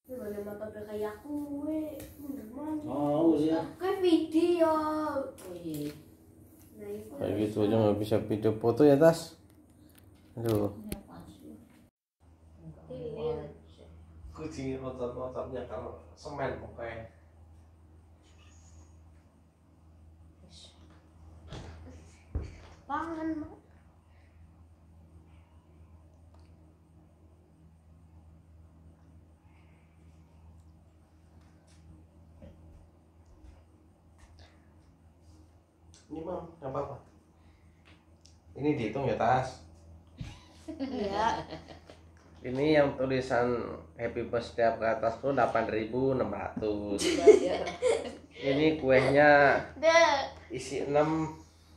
Bagaimana pakai kayak kue, bener banget. Oh iya. Kayak video. Oh iya. Nah, itu Kayak gitu aja nggak bisa video foto ya Tas. Aduh. Ini apaan sih? Iya. Kucing otot-ototnya kalau semen pokoknya. Pangan, Mak. Ini Mam, nggak apa-apa. Ini dihitung ya Tas. Iya. Ini yang tulisan Happy Birthday ke atas tuh 8.600. Ini kuenya Deh. isi 6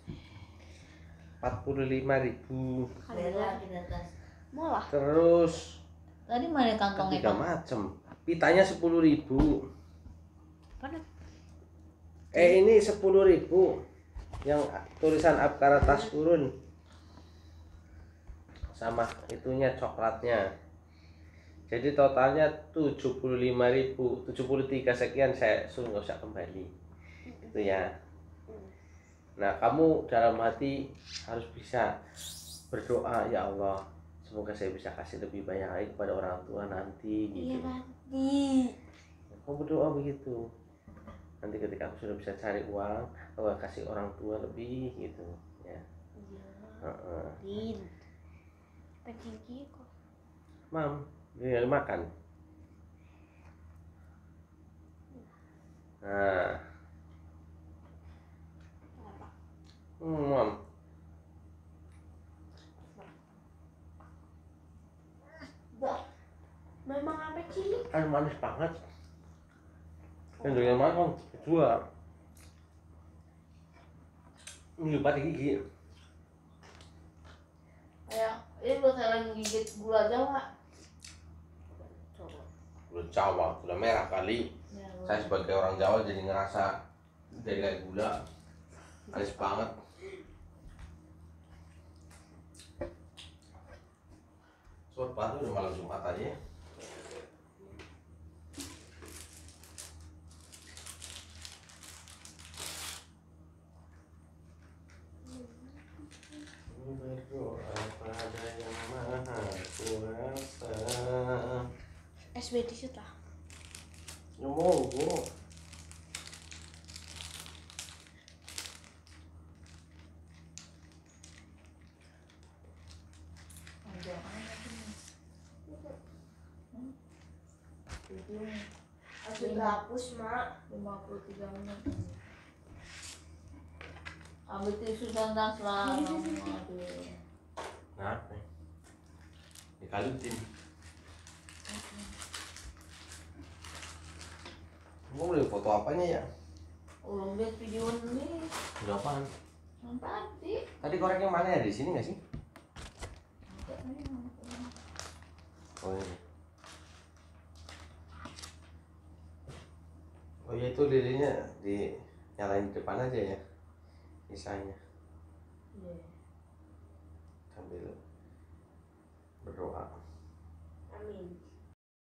45.000. Bela di atas. Malah. Terus Tadi mana kantongnya? tiga macam. Pitanya 10.000. Mana? Ini 10.000. Yang tulisan Apkara tas turun. Sama itunya coklatnya. Jadi totalnya 75.000, 73 sekian, saya suruh nggak usah kembali. Itu ya. Nah, kamu dalam hati harus bisa berdoa, ya Allah, semoga saya bisa kasih lebih banyak lagi kepada orang tua nanti Iya gitu. nanti. Kamu berdoa begitu. Nanti ketika aku sudah bisa cari uang, aku akan kasih orang tua lebih gitu ya. Iya. Din. Pecingki kok. Mam, ini makan. Nah, Apa? Mam. Bah. Memang apa cilik? Kan manis banget. Yang dari mana? Dua. Ini lupa di gigi. Kayak ini buat saya lagi gigit gula Jawa. Coba. Gula Jawa, gula merah kali. Ya, Saya sebagai orang Jawa jadi ngerasa jadi kayak gula. Manis banget. Sobat Batu udah malam Jumat aja ya. Berdoa pada yang maha kuasa. SBD sudah. Ya monggo. panjang amat ini. Video Aku hapus, Mak. 53 menit. Ambil tisu dan selama. Aduh. Kenapa? Dikalutin. Kamu beli foto apanya ya? Belum lihat video ini. Udah apaan? Yang tadi. Tadi koreknya mana ya? Di sini nggak sih? Oh ini. Oh ya itu lilinnya nyalain di depan aja ya. Sisanya Iya. sambil berdoa. Amin.